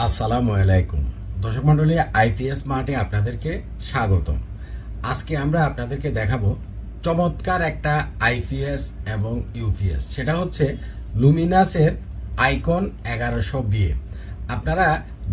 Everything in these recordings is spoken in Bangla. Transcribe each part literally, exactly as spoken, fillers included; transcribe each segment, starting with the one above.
আসসালামু আলাইকুম দর্শক মণ্ডলী, আইপিএস মার্টে আপনাদেরকে স্বাগতম। আজকে আমরা আপনাদেরকে দেখাবো চমৎকার একটা আইপিএস এবং ইউপিএস। সেটা হচ্ছে লুমিনাসের আইকন এগারোশো বিএ। আপনারা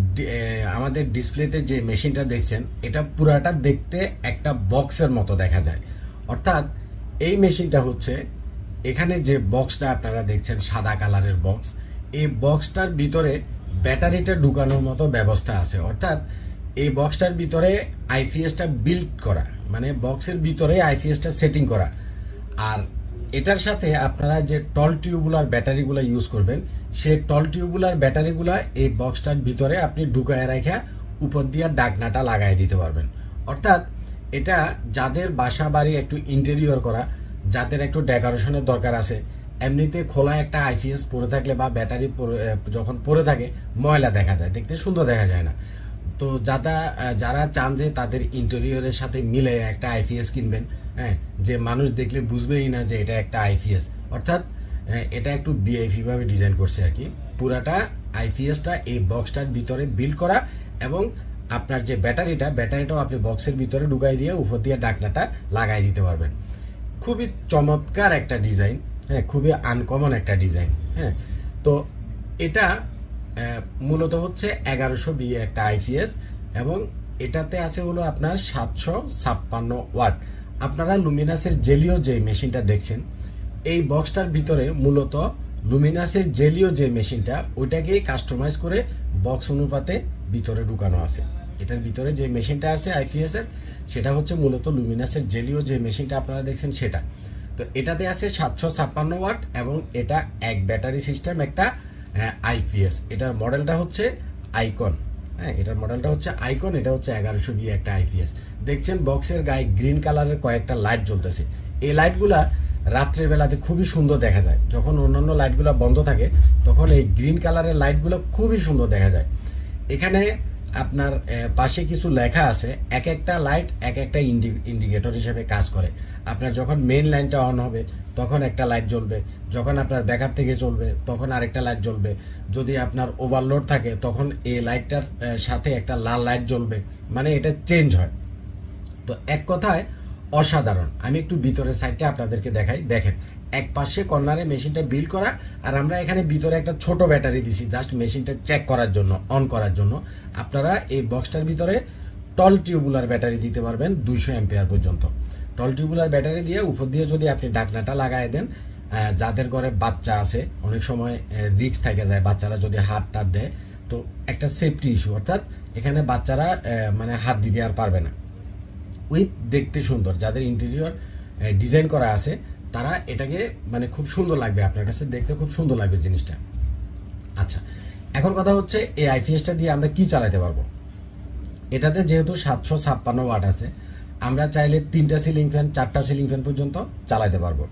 আমাদের ডিসপ্লেতে যে মেশিনটা দেখছেন, এটা পুরাটা দেখতে একটা বক্সের মতো দেখা যায়। অর্থাৎ এই মেশিনটা হচ্ছে, এখানে যে বক্সটা আপনারা দেখছেন সাদা কালারের বক্স, এই বক্সটার ভিতরে ব্যাটারিটা ঢুকানোর মতো ব্যবস্থা আছে। অর্থাৎ এই বক্সটার ভিতরে আইপিএসটা বিল্ড করা, মানে বক্সের ভিতরে আইপিএসটা সেটিং করা। আর এটার সাথে আপনারা যে টল টিউবুলার ব্যাটারিগুলো ইউজ করবেন, সেই টল টিউবুলার ব্যাটারিগুলো এই বক্সটার ভিতরে আপনি ঢুকায় রেখে উপর দিয়ে ডাকনাটা লাগাই দিতে পারবেন। অর্থাৎ এটা যাদের বাসা বাড়ি একটু ইন্টেরিয়র করা, যাদের একটু ডেকোরেশনের দরকার আছে, এমনিতে খোলা একটা আইপিএস পরে থাকলে বা ব্যাটারি যখন পরে থাকে ময়লা দেখা যায়, দেখতে সুন্দর দেখা যায় না। তো যারা যারা চান যে তাদের ইন্টেরিয়রের সাথে মিলে একটা আইপিএস কিনবেন, হ্যাঁ, যে মানুষ দেখলে বুঝবেই না যে এটা একটা আইপিএস। অর্থাৎ এটা একটু বিআইপি ভাবে ডিজাইন করছে আর কি। পুরাটা আইপিএসটা এই বক্সটার ভিতরে বিল্ড করা, এবং আপনার যে ব্যাটারিটা ব্যাটারিটাও আপনি বক্সের ভিতরে ঢুকাই দিয়ে উপর দিয়ে ডাকনাটা লাগাই দিতে পারবেন। খুবই চমৎকার একটা ডিজাইন, হ্যাঁ, খুবই আনকমন একটা ডিজাইন। হ্যাঁ, তো এটা মূলত হচ্ছে এগারোশো বিএ একটা আইপিএস, এবং এটাতে আছে হলো আপনার সাতশো ছাপ্পান্ন ওয়াট। আপনারা লুমিনাসের জেলিও যে মেশিনটা দেখছেন, এই বক্সটার ভিতরে মূলত লুমিনাসের জেলিও যে মেশিনটা, ওইটাকেই কাস্টমাইজ করে বক্স অনুপাতে ভিতরে ঢুকানো আছে। এটার ভিতরে যে মেশিনটা আছে আইপিএস এর, সেটা হচ্ছে মূলত লুমিনাসের জেলিও যে মেশিনটা আপনারা দেখছেন সেটা। তো এটাতে আছে সাতশো ছাপ্পান্ন ওয়াট, এবং এটা এক ব্যাটারি সিস্টেম একটা আইপিএস। এটার মডেলটা হচ্ছে আইকন। হ্যাঁ, এটার মডেলটা হচ্ছে আইকন। এটা হচ্ছে এগারোশো বিএ একটা আইপিএস। দেখছেন বক্সের গায়ে গ্রিন কালারের কয়েকটা লাইট জ্বলতেছে। এই লাইটগুলা রাত্রের বেলাতে খুবই সুন্দর দেখা যায়। যখন অন্যান্য লাইটগুলো বন্ধ থাকে, তখন এই গ্রিন কালারের লাইটগুলো খুবই সুন্দর দেখা যায়। এখানে আপনার পাশে কিছু লেখা আছে, এক একটা লাইট এক একটা ইন্ডিকেটর হিসেবে কাজ করে। আপনার যখন মেইন লাইনটা অন হবে তখন একটা লাইট জ্বলবে, যখন আপনার ব্যাকআপ থেকে চলবে তখন আরেকটা লাইট জ্বলবে, যদি আপনার ওভারলোড থাকে তখন এই লাইটটার সাথে একটা লাল লাইট জ্বলবে, মানে এটা চেঞ্জ হয়। তো এক কথায় অসাধারণ। আমি একটু ভিতরের সাইডটা আপনাদেরকে দেখাই। দেখেন, এক পাশে কর্নারে মেশিনটা বিল্ড করা, আর আমরা এখানে ভিতরে একটা ছোট ব্যাটারি দিছি জাস্ট মেশিনটা চেক করার জন্য, অন করার জন্য। আপনারা এই বক্সটার ভিতরে টল টিউবুলার ব্যাটারি দিতে পারবেন দুইশো অ্যাম্পিয়ার পর্যন্ত। টল টিউবুলার ব্যাটারি দিয়ে উপর দিয়ে যদি আপনি ডাকনাটা লাগাই দেন, যাদের ঘরে বাচ্চা আছে, অনেক সময় রিস্ক থেকে যায় বাচ্চারা যদি হাত টাত দেয়, তো একটা সেফটি ইস্যু। অর্থাৎ এখানে বাচ্চারা মানে হাত দিতে আর পারবে না। উইথ দেখতে সুন্দর, যাদের ইন্টেরিয়র ডিজাইন করা আছে তারা এটাকে মানে খুব সুন্দর লাগবে, আপনার কাছে দেখতে খুব সুন্দর লাগবে জিনিসটা। আচ্ছা, এখন কথা হচ্ছে এই আইপিএসটা দিয়ে আমরা কি চালাতে পারবো। এটাতে যেহেতু সাতশো ছাপ্পান্ন ওয়াট আছে, আমরা চাইলে তিনটা সিলিং ফ্যান, চারটা সিলিং ফ্যান পর্যন্ত চালাতে পারবো।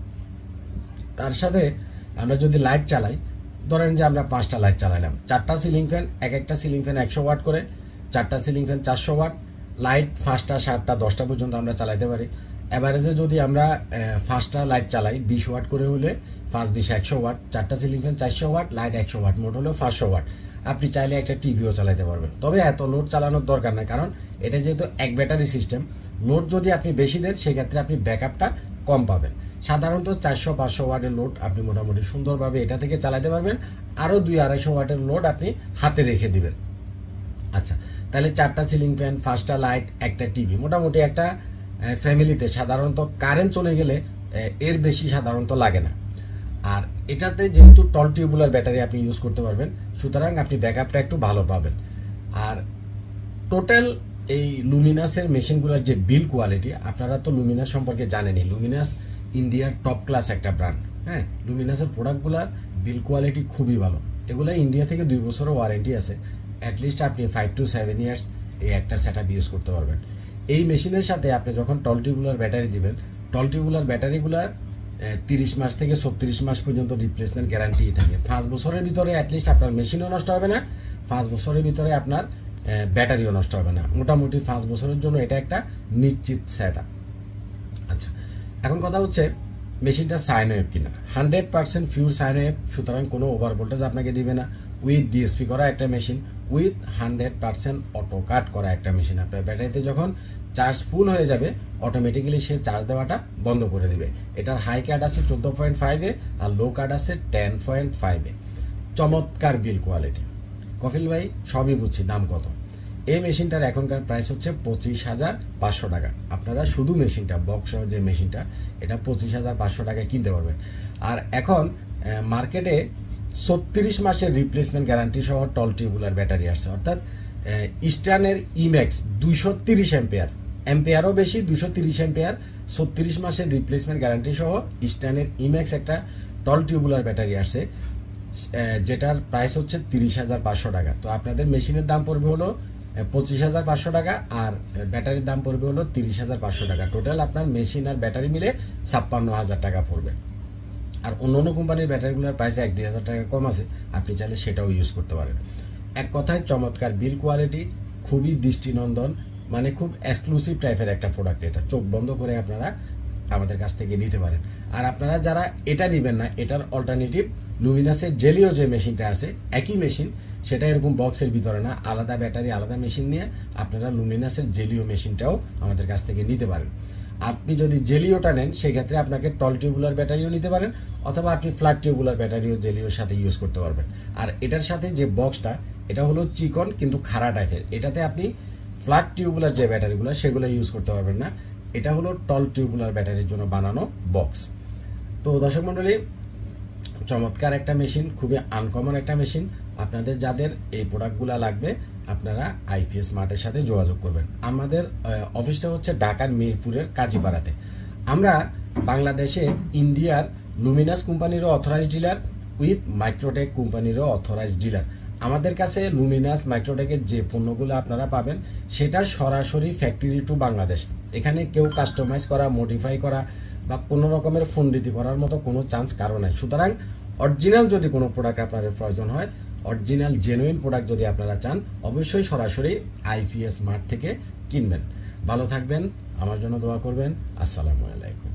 তার সাথে আমরা যদি লাইট চালাই, ধরেন যে আমরা পাঁচটা লাইট চালাইলাম, চারটা সিলিং ফ্যান, এক একটা সিলিং ফ্যান একশো ওয়াট করে, চারটা সিলিং ফ্যান চারশো ওয়াট, লাইট পাঁচটা, সাতটা, দশটা পর্যন্ত আমরা চালাতে পারি। অ্যাভারেজে যদি আমরা পাঁচটা লাইট চালাই বিশ ওয়াট করে হলে পাঁচ বিশ একশো ওয়াট, চারটা সিলিং ফ্যান চারশো ওয়াট, লাইট একশো ওয়াট, মোট হলো পাঁচশো ওয়াট। আপনি চাইলে একটা টিভিও চালাতে পারবেন। তবে এত লোড চালানোর দরকার নেই, কারণ এটা যেহেতু এক ব্যাটারি সিস্টেম, লোড যদি আপনি বেশি দেন সেক্ষেত্রে আপনি ব্যাকআপটা কম পাবেন। সাধারণত চারশো পাঁচশো ওয়াটের লোড আপনি মোটামুটি সুন্দরভাবে এটা থেকে চালাতে পারবেন। আরও দুই আড়াইশো ওয়াটের লোড আপনি হাতে রেখে দিবেন। আচ্ছা, তাহলে চারটা সিলিং ফ্যান, পাঁচটা লাইট, একটা টিভি, মোটামুটি একটা ফ্যামিলিতে সাধারণত কারেন্ট চলে গেলে এর বেশি সাধারণত লাগে না। আর এটাতে যেহেতু টল টিউবুলার ব্যাটারি আপনি ইউজ করতে পারবেন, সুতরাং আপনি ব্যাকআপটা একটু ভালো পাবেন। আর টোটাল এই লুমিনাসের মেশিনগুলোর যে বিল কোয়ালিটি, আপনারা তো লুমিনাস সম্পর্কে জানেনই। লুমিনাস ইন্ডিয়ার টপ ক্লাস একটা ব্র্যান্ড। হ্যাঁ, লুমিনাসের প্রোডাক্টগুলোর বিল কোয়ালিটি খুবই ভালো। এগুলো ইন্ডিয়া থেকে দুই বছরের ওয়ারেন্টি আছে। অ্যাটলিস্ট আপনি ফাইভ টু সেভেন ইয়ার্স এই একটা সেট আপ ইউজ করতে পারবেন। এই মেশিনের সাথে আপনি যখন টল টিউবুলার ব্যাটারি দিবেন, টল টিউবুলার ব্যাটারিগুলার তিরিশ মাস থেকে ছত্রিশ মাস পর্যন্ত রিপ্লেসমেন্ট গ্যারান্টি থাকে। পাঁচ বছরের ভিতরে অ্যাটলিস্ট আপনার মেশিনও নষ্ট হবে না, পাঁচ বছরের ভিতরে আপনার ব্যাটারিও নষ্ট হবে না। মোটামুটি পাঁচ বছরের জন্য এটা একটা নিশ্চিত সেট আপ। আচ্ছা, এখন কথা হচ্ছে মেশিনটা সাইন ওয়েভ কিনা। Hundred percent pure sine wave, সুতরাং কোনো ওভার ভোল্টেজ আপনাকে দিবে না। উইথ ডিএসপি করা একটা machine, with hundred percent auto cut করা একটা মেশিন। আপনার ব্যাটারিতে যখন চার্জ ফুল হয়ে যাবে অটোমেটিক্যালি সে চার্জ দেওয়াটা বন্ধ করে দিবে। এটার হাই কাট আছে চোদ্দ পয়েন্ট ফাইভে আর লো কাট আছে টেন পয়েন্ট ফাইভে। চমৎকার বিল কোয়ালিটি। কফিল ভাই সবই বুঝছি, দাম কত? এই মেশিনটার এখনকার প্রাইস হচ্ছে পঁচিশ হাজার পাঁচশো টাকা। আপনারা শুধু মেশিনটা বক্স সহ যে মেশিনটা এটা পঁচিশ হাজার পাঁচশো টাকায় কিনতে পারবেন। আর এখন মার্কেটে ছত্রিশ মাসের রিপ্লেসমেন্ট গ্যারান্টি সহ টল টিউবুলার ব্যাটারি আসছে, অর্থাৎ ইস্টার্নের ইম্যাক্স দুইশো তিরিশ এম্পিয়ার, এম্পিয়ারও বেশি, দুইশো তিরিশ এম্পিয়ার, ছত্রিশ মাসের রিপ্লেসমেন্ট গ্যারান্টি সহ ইস্টার্নের ইম্যাক্স একটা টল টিউবুলার ব্যাটারি আসছে, যেটার প্রাইস হচ্ছে তিরিশ হাজার পাঁচশো টাকা। তো আপনাদের মেশিনের দাম পড়বে হলো পঁচিশ হাজার পাঁচশো টাকা আর ব্যাটারির দাম পড়বে হলো তিরিশ হাজার পাঁচশো টাকা। টোটাল আপনার মেশিন আর ব্যাটারি মিলে ছাপ্পান্ন হাজার টাকা পড়বে। আর অন্য অন্য কোম্পানির ব্যাটারিগুলোর প্রাইস এক দুই হাজার টাকা কম আছে, আপনি চাইলে সেটাও ইউজ করতে পারেন। এক কথায় চমৎকার বিল কোয়ালিটি, খুবই দৃষ্টিনন্দন, মানে খুব এক্সক্লুসিভ টাইপের একটা প্রোডাক্ট। এটা চোখ বন্ধ করে আপনারা আমাদের কাছ থেকে নিতে পারেন। আর আপনারা যারা এটা নেবেন না, এটার অল্টারনেটিভ লুমিনাসের জেলিও যে মেশিনটা আছে, একই মেশিন, সেটা এরকম বক্সের ভিতরে না, আলাদা ব্যাটারি আলাদা মেশিন নিয়ে আপনারা লুমিনাসের জেলিও মেশিনটাও আমাদের কাছ থেকে নিতে পারেন। আপনি যদি জেলিওটা নেন সেক্ষেত্রে আপনাকে টল টিউবুলার ব্যাটারিও নিতে পারেন, অথবা আপনি ফ্ল্যাট টিউবুলার ব্যাটারিও জেলিওর সাথে ইউজ করতে পারবেন। আর এটার সাথে যে বক্সটা, এটা হলো চিকন কিন্তু খাড়া টাইপের, এটাতে আপনি ফ্ল্যাট টিউবুলার যে ব্যাটারিগুলো সেগুলো ইউজ করতে পারবেন না। এটা হলো টল টিউবুলার ব্যাটারির জন্য বানানো বক্স। তো দর্শক মণ্ডলী, চমৎকার একটা মেশিন, খুবই আনকমন একটা মেশিন। আপনাদের যাদের এই প্রোডাক্টগুলো লাগবে আপনারা আইপিএস মার্টের সাথে যোগাযোগ করবেন। আমাদের অফিসটা হচ্ছে ঢাকার মিরপুরের কাজীপাড়াতে। আমরা বাংলাদেশে ইন্ডিয়ার লুমিনাস কোম্পানিরও অথরাইজ ডিলার উইথ মাইক্রোটেক কোম্পানিরও অথরাইজ ডিলার। আমাদের কাছে লুমিনাস মাইক্রোটেকের যে পণ্যগুলো আপনারা পাবেন সেটা সরাসরি ফ্যাক্টরি টু বাংলাদেশ। এখানে কেউ কাস্টমাইজ করা, মডিফাই করা বা কোনো রকমের ফোনডিতি করার মতো কোনো চান্স কারো নাই। সুতরাং অরিজিনাল যদি কোনো প্রোডাক্ট আপনাদের প্রয়োজন হয়, অরিজিনাল জেনুইন প্রোডাক্ট যদি আপনারা চান, অবশ্যই সরাসরি আইপিএস মার্ট থেকে কিনবেন। ভালো থাকবেন, আমার জন্য দোয়া করবেন। আসসালামু আলাইকুম।